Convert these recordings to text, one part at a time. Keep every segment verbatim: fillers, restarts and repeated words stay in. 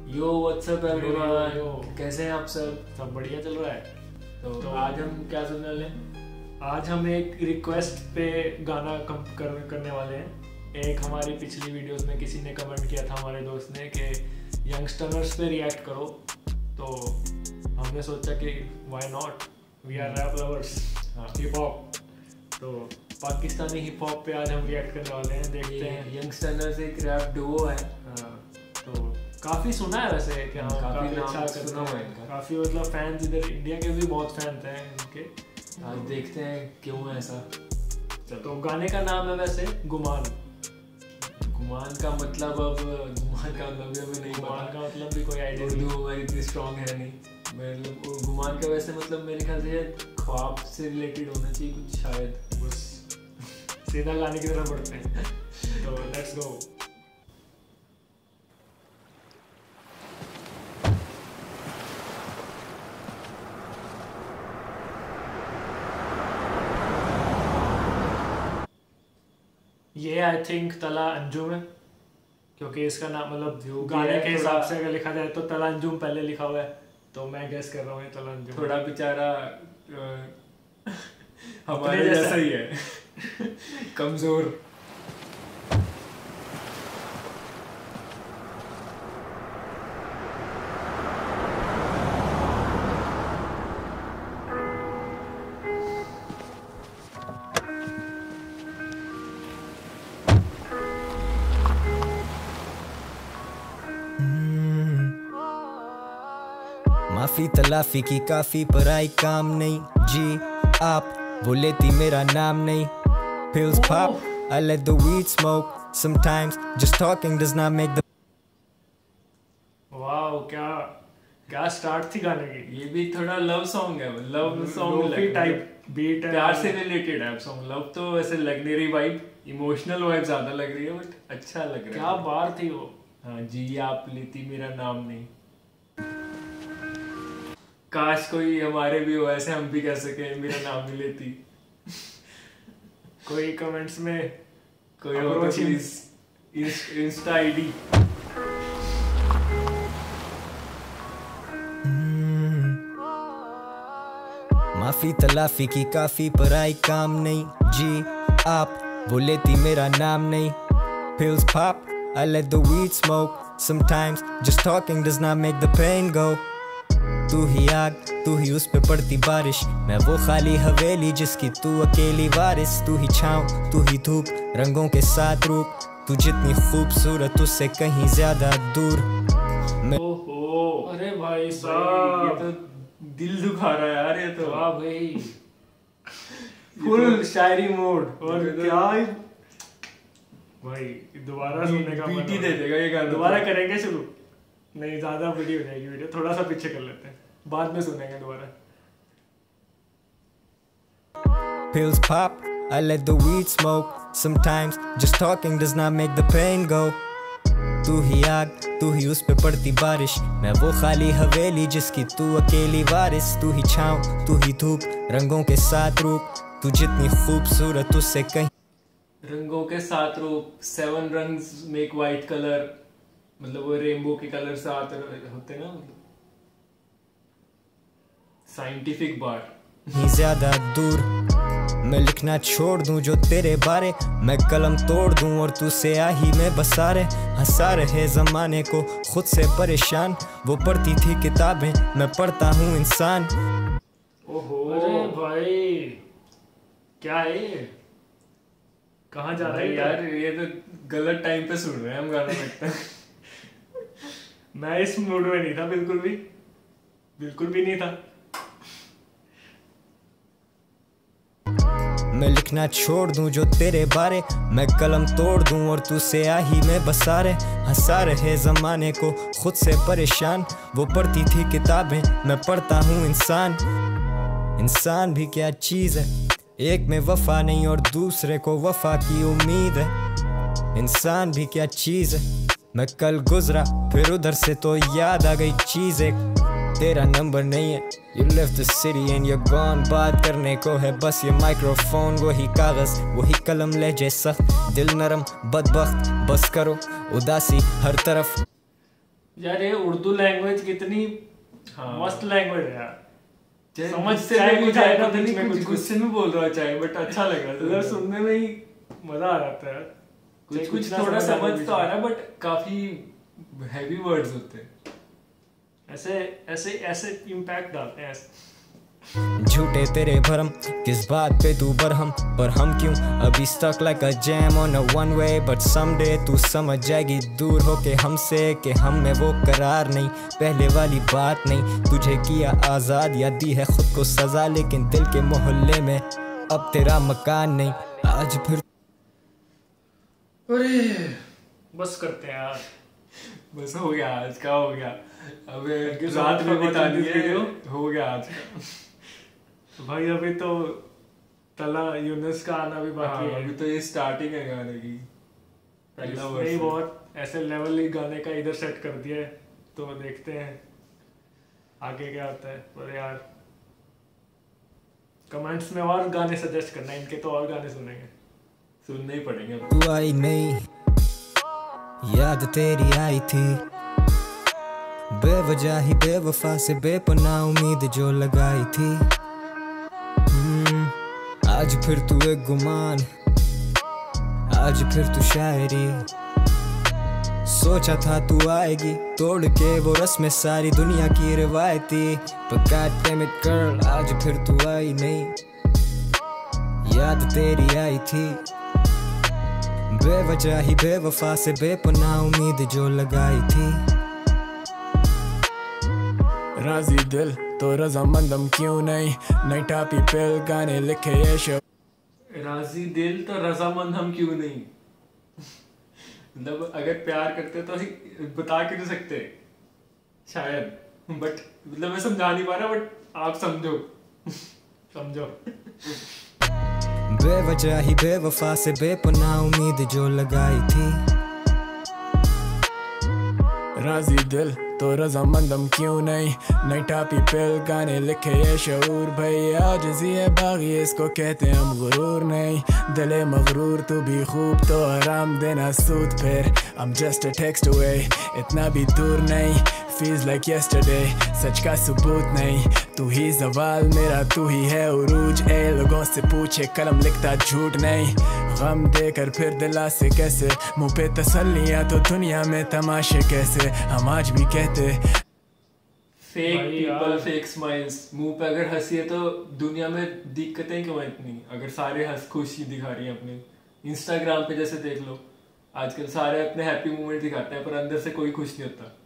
यो WhatsApp everyone, कैसे हैं आप सब? सब बढ़िया चल रहा है। तो, तो आज हम क्या सुनने वाले हैं? आज हम एक रिक्वेस्ट पे गाना कम कर, करने वाले हैं। एक हमारी पिछली वीडियोस में किसी ने कमेंट किया था, हमारे दोस्त ने, कि यंगस्टर्स पे रिएक्ट करो। तो हमने सोचा कि why not, we are rap lovers, hip hop. तो पाकिस्तानी हिप हॉप पे आज हम रिएक्ट करने वाले हैं। देखते हैं। यंगस्टर्स एक रैप डुओ है। हाँ, तो काफ़ी सुना है वैसे कि हाँ काफी काफ़ी नाम अच्छा सुना हुआ है करते इनका। हैं। काफ़ी मतलब फैंस इधर इंडिया के भी बहुत फैंस हैं इनके। आज देखते हैं क्यों है ऐसा। तो गाने का नाम है वैसे गुमान। गुमान का मतलब अब गुमान का मतलब भी हमें नहीं गुमान पता। का मतलब भी कोई आइडिया नहीं। उर्दू हमारी इतनी स्ट्रॉन्ग है नहीं। मतलब गुमान का वैसे मतलब मेरे ख्याल से ख्वाब से रिलेटेड होना चाहिए कुछ शायद। बस सीधा गाने की तरफ बढ़ते हैं। तो लेट्स गो। ये आई थिंक तला अंजुम है, क्योंकि इसका नाम मतलब गाने के हिसाब से अगर लिखा जाए तो तला अंजुम पहले लिखा हुआ है। तो मैं गेस कर रहा हूँ ये तला अंजुम। थोड़ा बेचारा हमारे जैसा ही है। कमजोर। माफी तलाफी की काफी पर आई काम नहीं जी आप, वो लेती मेरा नाम नहीं। Pills pop, I let the weed smoke. Sometimes just talking does not make the. Wow, क्या क्या स्टार्ट थी गाने की। ये भी थोड़ा लव सॉन्ग है। लव सॉन्ग टाइप बीट है, प्यार से रिलेटेड है सॉन्ग। लव तो वैसे लग नहीं रही, वाइब इमोशनल वाइब ज्यादा लग रही है, बट अच्छा लग रहा है। क्या बार थी वो। हाँ जी, आप लेती मेरा नाम नहीं। काश कोई हमारे भी हो ऐसे, हम भी कह सके मेरा नाम नहीं लेती। कोई कमेंट्स में कोई हो तो प्लीज इंस्टा आईडी। माफी तलाफी की काफी पर आई काम नहीं जी आप, वो लेती मेरा नाम नहीं। Pills pop, I let the weed smoke. Sometimes just talking does not make the pain go. तू ही आग, तू ही उस पे पड़ती बारिश, मैं वो खाली हवेली जिसकी तू अकेली वारिस। तू ही छाँव, तू ही धूप, रंगों के साथ रूप, तू जितनी खूबसूरत उससे कहीं ज्यादा दूर। ओहो, अरे भाई साहब, ये तो दिल दुखा रहा है यार। ये तो वाह भाई, फुल शायरी मोड। और क्या भाई, दोबारा सुनने का बीटी दे देगा ये गाना। दोबारा करेंगे शुरू? नहीं, ज्यादा बड़ी हो जाएगी वीडियो, थोड़ा सा पीछे कर लेते हैं, बाद में सुनेंगे दोबारा। Pills pop, I let the weed smoke. Sometimes just talking does not make the pain go. तू ही आग, तू ही उस पे पड़ती बारिश, मैं वो खाली हवेली जिसकी तू अकेली वारिस। तू ही छाँव, तू ही धूप, रंगों के साथ रूप, तू जितनी खूबसूरत उससे कहीं। रंगों के साथ रूप, सेवन रंग्स मेक वाइट कलर, मतलब वो रेनबो के कलर साथ होते ना, मतलब साइंटिफिक बार। ही ज्यादा दूर मैं लिखना छोड़ दूं जो तेरे बारे, मैं कलम तोड़ दूं और तू स्याही में बसा रहे। हंसा रहे जमाने को खुद से परेशान, वो पढ़ती थी किताबें, मैं पढ़ता हूँ इंसान। ओहो, अरे भाई क्या है ये? कहाँ जा रहा है यार? ये तो गलत टाइम पे सुन रहे हैं हम गाना लगता है। मैं इस मूड में नहीं था, बिल्कुल भी बिल्कुल भी नहीं था। मैं लिखना छोड़ दूं जो तेरे बारे, मैं कलम तोड़ दूं और तू स्याही में बसा रहे। हंसा रहे जमाने को खुद से परेशान, वो पढ़ती थी किताबें, मैं पढ़ता हूँ इंसान। इंसान भी क्या चीज़ है, एक में वफा नहीं और दूसरे को वफा की उम्मीद है। इंसान भी क्या चीज़ है, मैं कल गुजरा फिर उधर से तो याद आ गई चीज़ एक, तेरा नंबर नहीं है। You left the city and you're gone, बात करने को है बस ये माइक्रोफोन, वही कागज वही कलम लहजे सख्त, दिल नरम बदबख्त, बस करो उदासी हर तरफ। यार ये उर्दू लैंग्वेज कितनी हाँ। मस्त लैंग्वेज है यार, समझ से चाहे कुछ कुछ आएगा आएगा नहीं, बीच में कुछ कुछ गुस्से में बोल रहा चाहे, बट अच्छा लगा मतलब सुनने में ही मजा आ जाता है। कुछ कुछ ना थोड़ा समझ समझ आए तो आ रहा है, बट काफी हैवी वर्ड्स होते हैं। ऐसे ऐसे ऐसे इम्पैक्ट डालते हैं ऐसे। झूठे तेरे भरम किस बात पे तू बरहम, पर हम क्यों अभी stuck like a jam on a one way, but someday तू समझ जाएगी दूर होके हमसे कि हम में वो करार नहीं, पहले वाली बात नहीं। तुझे किया आजाद या दी है खुद को सजा, लेकिन दिल के मोहल्ले में अब तेरा मकान नहीं। आज फिर अरे बस करते हैं यार, बस हो गया आज का, हो गया अब you so रात much में for बितानी watching this है, video. हो गया आज का। भाई अभी तो तला यूनुस का आना भी बाकी हाँ, है। अभी तो ये स्टार्टिंग है गाने की, पहला इसने ही वर्ष। बहुत ऐसे लेवल ही गाने का इधर सेट कर दिया है, तो देखते हैं आगे क्या होता है। पर यार कमेंट्स में और गाने सजेस्ट करना, इनके तो और गाने सुनेंगे, सुनने ही पड़ेंगे अब। तू आई नहीं, याद तेरी आई थी, बेवजह ही बेवफा से बेपनाह उम्मीद जो लगाई थी। हम्म, आज फिर तू एक गुमान, आज फिर तू शायरी, सोचा था तू आएगी तोड़ के वो रस्में सारी दुनिया की रिवायती, पर God damn it girl, आज फिर तू आई नहीं, याद तेरी आई थी, बेवजह ही बेवफा से बेपनाह उम्मीद जो लगाई थी। राजी दिल तो रजामंदम क्यों नहीं, नई टापी पिल गाने लिखे ये शो। राजी दिल तो रजामंद हम क्यों नहीं। मतलब अगर प्यार करते तो ਅਸੀਂ बता क्यों नहीं सकते शायद, बट मतलब मैं समझा नहीं पा रहा, बट आप समझो समझो। बेवजह ही बेवफा से बेपनाह उम्मीद जो लगाई थी। राजी दिल तो रजामंदम क्यों नहीं, नई टापी पिल गाने लिखे ये शऊर। भैया आजिज़ी है बागी इसको कहते हम गुरूर नहीं, दिले मगरूर तू भी खूब तो आराम देना सूद फिर। I'm just a text away, इतना भी दूर नहीं, feels like yesterday, सच का सबूत नहीं। तू ही ज़वाल मेरा तू ही है उरूज, ए लोगों से पूछे कलम लिखता झूठ नहीं। गम देकर फिर दिला से कैसे, मुँह पे तसल्लियाँ तो दुनिया में तमाशे कैसे, हम आज भी कहते फेक भाई पीपल यार। Fake smiles. मुंह पे अगर हंसी है तो दुनिया में दिक्कतें क्यों हैं इतनी, अगर सारे हंस खुशी दिखा रही हैं अपने इंस्टाग्राम पे, जैसे देख लो आजकल सारे अपने हैप्पी मोमेंट दिखाते हैं, पर अंदर से कोई खुश नहीं होता।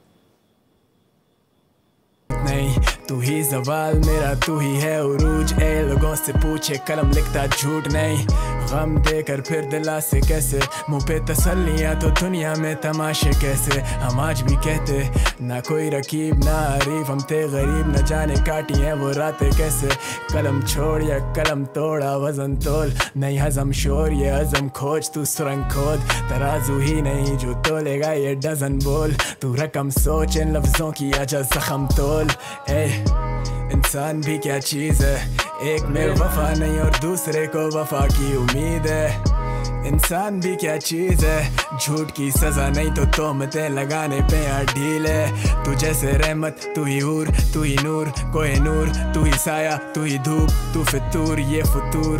नहीं। तू ही ज़वाल मेरा तू ही है उरूज, ए लोगों से पूछे कलम लिखता झूठ नहीं। गम देकर फिर दिला से कैसे, मुँह पे तसल्लियाँ तो दुनिया में तमाशे कैसे, हम आज भी कहते ना कोई रकीब ना हरीफ, हम थे गरीब न जाने काटी हैं वो रातें कैसे। कलम छोड़ या कलम तोड़ा वजन तोल, नहीं हजम शोर ये हजम खोज, तू सुरंग खोद तराजू ही नहीं जो तोलेगा ये डजन बोल। तू रकम सोच इन लफ्जों की आजा जख्म तोल। ए इंसान भी क्या चीज़ है, एक में वफा नहीं और दूसरे को वफा की उम्मीद है। इंसान भी क्या चीज़ है, झूठ की सज़ा नहीं तो तोहमतें लगाने पे यार ढील है। तू जैसे रहमत तू ही हूर तू ही नूर, कोई नूर तू ही साया तू ही धूप, तू फितूर ये फतूर।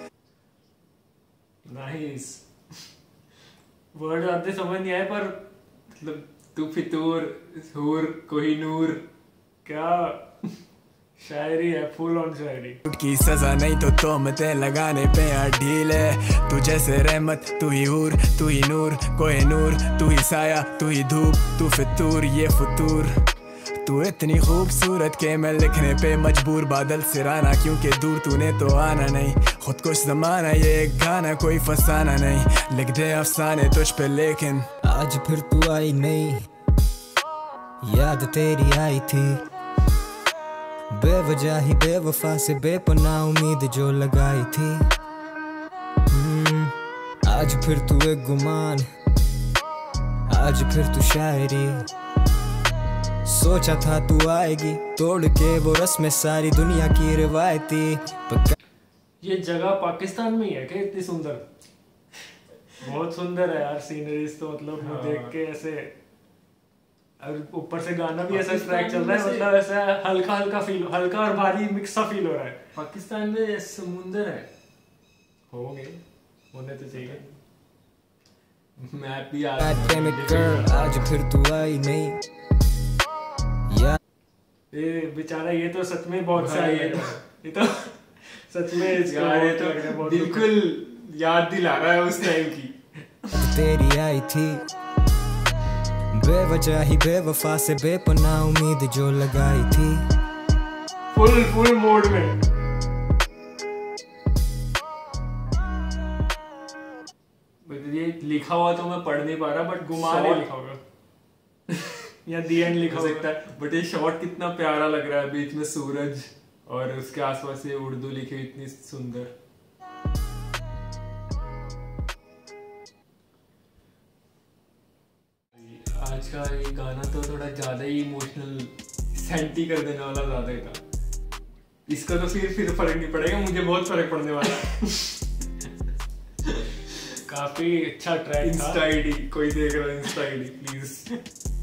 नाइस। वर्ड आते समझ नहीं आए, पर मतलब तू फितूर हूर कोहिनूर, क्या शायरी है, फुल ऑन शायरी। झूठ की सज़ा नहीं तो तोहमतें लगाने पे यार ढील है। तू जैसे रहमत तू ही हूर तू ही नूर, कोई नूर तू ही साया तू ही धूप, तू फितूर ये फतूर। तू इतनी खूबसूरत के मैं लिखने पे मजबूर, बादल सिराना क्योंकि दूर तूने तो आना नहीं। खुद कुछ ज़माना ये एक गाना कोई फसाना नहीं, लिख दे अफसाने तुझ पे लेकिन आज फिर तू आई नहीं, याद तेरी आई थी, बेवजह ही बेवफा से बेपनाह उम्मीद जो लगाई थी। हम्म, आज फिर तू एक गुमान, आज फिर तू शायरी, सोचा था तू आएगी तोड़ के वो रस्में सारी दुनिया की रिवायती। ये जगह पाकिस्तान में ही है क्या इतनी सुंदर? बहुत सुंदर है यार सीनरीज तो, मतलब मैं हाँ। देख के ऐसे और ऊपर से गाना भी ऐसा ट्रैक चल रहा है, मतलब ऐसा हल्का हल्का फील, हल्का और भारी मिक्स सा फील हो रहा है। पाकिस्तान में समुंदर है, होंगे, होने तो चाहिए। मैप भी आ God damn it girl, आज फिर तू आई नहीं यार। ये बेचारा, ये तो सच में बहुत भाई, सैड है, ये तो सच में इसका यार, ये बहुत लग रहा है, तो बहुत बिल्कुल याद दिला रहा है उस टाइम की। तेरी आई थी बेवजह ही बेवफा से बेपनाह उम्मीद जो लगाई थी, फुल फुल मोड में। ये लिखा हुआ तो मैं पढ़ नहीं पा रहा, बट गुमान ही लिखा होगा या दी एंड लिखा हो सकता होगा। है, बट ये शॉट कितना प्यारा लग रहा है, बीच में सूरज और उसके आसपास ये उर्दू लिखी हुई इतनी सुंदर। आज का ये गाना तो थोड़ा ज्यादा ही इमोशनल सेंटी कर देने वाला ज्यादा ही था। इसका तो फिर फिर फर्क नहीं पड़ेगा, मुझे बहुत फर्क पड़ने वाला है। काफी अच्छा ट्रैक था। इंस्टा आईडी कोई देख रहा है, इंस्टा आईडी प्लीज।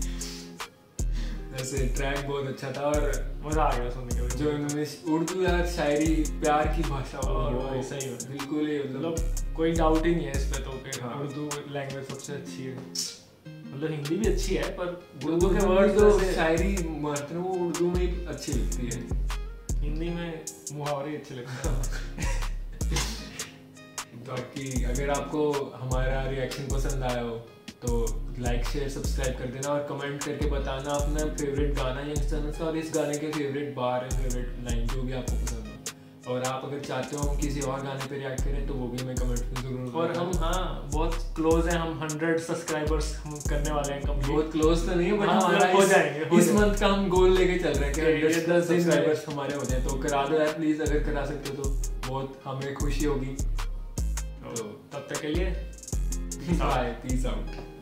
वैसे ट्रैक बहुत अच्छा था और मजा आ गया सुनने के। जो इन्होंने उर्दू यार शायरी प्यार की भाषा और वो वो सही है, बिल्कुल ही मतलब मतलब कोई डाउट ही नहीं है इस पे तो कि हाँ। उर्दू लैंग्वेज सबसे अच्छी है। मतलब हिंदी भी अच्छी है, पर उर्दू के वर्ड जो शायरी मारते हैं वो उर्दू में ही अच्छी लगती है, हिंदी में मुहावरे अच्छे लगते हैं। बाकी अगर आपको हमारा रिएक्शन पसंद आया हो तो लाइक शेयर सब्सक्राइब कर देना और कमेंट करके बताना अपना फेवरेट गाना यंगस्टर्स का और इस गाने के favourite bar and favourite line जो भी आपको पसंद हो। और आप अगर चाहते हो हम किसी और गाने पे रिएक्ट करें तो वो भी हमें कमेंट में जरूर। और हम हाँ बहुत क्लोज हैं, हम हंड्रेड सब्सक्राइबर्स हम करने वाले हैं कंप्लीट। बहुत क्लोज तो नहीं है, बट हाँ, हमारा हो इस, जाएंगे, हो इस जाएंगे। मंथ का हम गोल लेके चल रहे हैं कि ये हंड्रेड दस दिन में- सब्सक्राइबर्स हमारे हो जाए, तो करा दो यार प्लीज, अगर करा सकते हो तो बहुत हमें खुशी होगी। तो तब तक के लिए बाय, पीस आउट।